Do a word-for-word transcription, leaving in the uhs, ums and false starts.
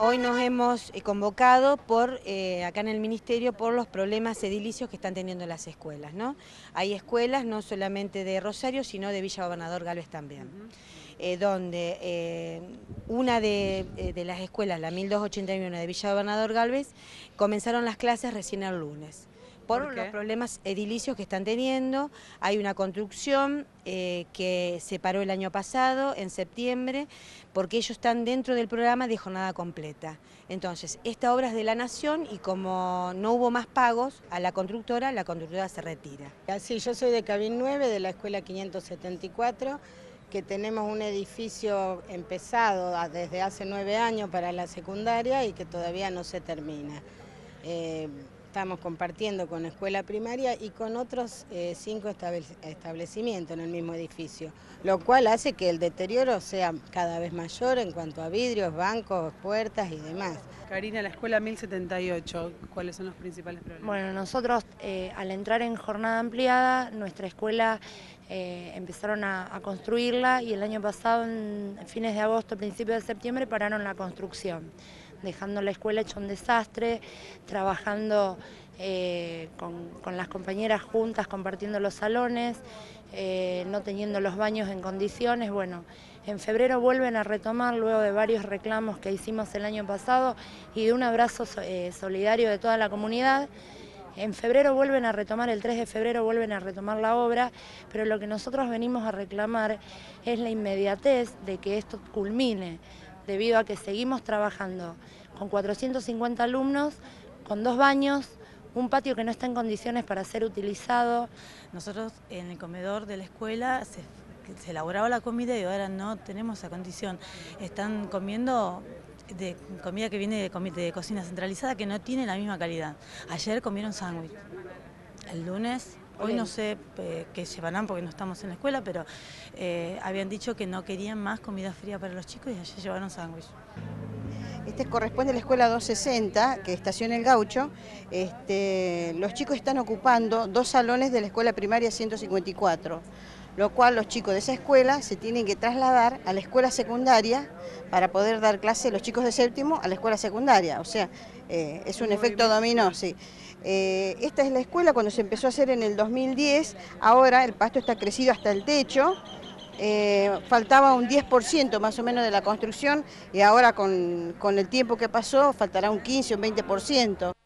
Hoy nos hemos eh, convocado por, eh, acá en el Ministerio por los problemas edilicios que están teniendo las escuelas, ¿no? Hay escuelas no solamente de Rosario, sino de Villa Gobernador Galvez también, uh-huh. eh, donde eh, una de, eh, de las escuelas, la mil doscientos ochenta y uno de Villa Gobernador Galvez, comenzaron las clases recién el lunes. Por, ¿Por los problemas edilicios que están teniendo. Hay una construcción eh, que se paró el año pasado, en septiembre, porque ellos están dentro del programa de jornada completa. Entonces, esta obra es de la Nación y como no hubo más pagos a la constructora, la constructora se retira. Sí, yo soy de Cabín nueve, de la escuela quinientos setenta y cuatro, que tenemos un edificio empezado desde hace nueve años para la secundaria y que todavía no se termina. Eh, Estamos compartiendo con escuela primaria y con otros eh, cinco establecimientos en el mismo edificio, lo cual hace que el deterioro sea cada vez mayor en cuanto a vidrios, bancos, puertas y demás. Karina, la escuela mil setenta y ocho, ¿cuáles son los principales problemas? Bueno, nosotros eh, al entrar en jornada ampliada, nuestra escuela eh, empezaron a, a construirla y el año pasado, en fines de agosto, principios de septiembre, pararon la construcción, dejando la escuela hecha un desastre, trabajando eh, con, con las compañeras juntas, compartiendo los salones, eh, no teniendo los baños en condiciones. Bueno, en febrero vuelven a retomar luego de varios reclamos que hicimos el año pasado y de un abrazo eh, solidario de toda la comunidad. En febrero vuelven a retomar, el tres de febrero vuelven a retomar la obra, pero lo que nosotros venimos a reclamar es la inmediatez de que esto culmine, debido a que seguimos trabajando con cuatrocientos cincuenta alumnos, con dos baños, un patio que no está en condiciones para ser utilizado. Nosotros en el comedor de la escuela se, se elaboraba la comida y ahora no tenemos esa condición. Están comiendo de comida que viene de, de cocina centralizada que no tiene la misma calidad. Ayer comieron sándwich, el lunes... Hoy no sé eh, qué llevarán porque no estamos en la escuela, pero eh, habían dicho que no querían más comida fría para los chicos y ayer llevaron sándwich. Este corresponde a la escuela doscientos sesenta, que estaciona El Gaucho. Este, los chicos están ocupando dos salones de la escuela primaria ciento cincuenta y cuatro, lo cual los chicos de esa escuela se tienen que trasladar a la escuela secundaria para poder dar clase los chicos de séptimo a la escuela secundaria. O sea, eh, es un Muy efecto bien. dominó, sí. Eh, esta es la escuela cuando se empezó a hacer en el dos mil diez, ahora el pasto está crecido hasta el techo, eh, faltaba un diez por ciento más o menos de la construcción y ahora con, con el tiempo que pasó faltará un quince o un veinte por ciento.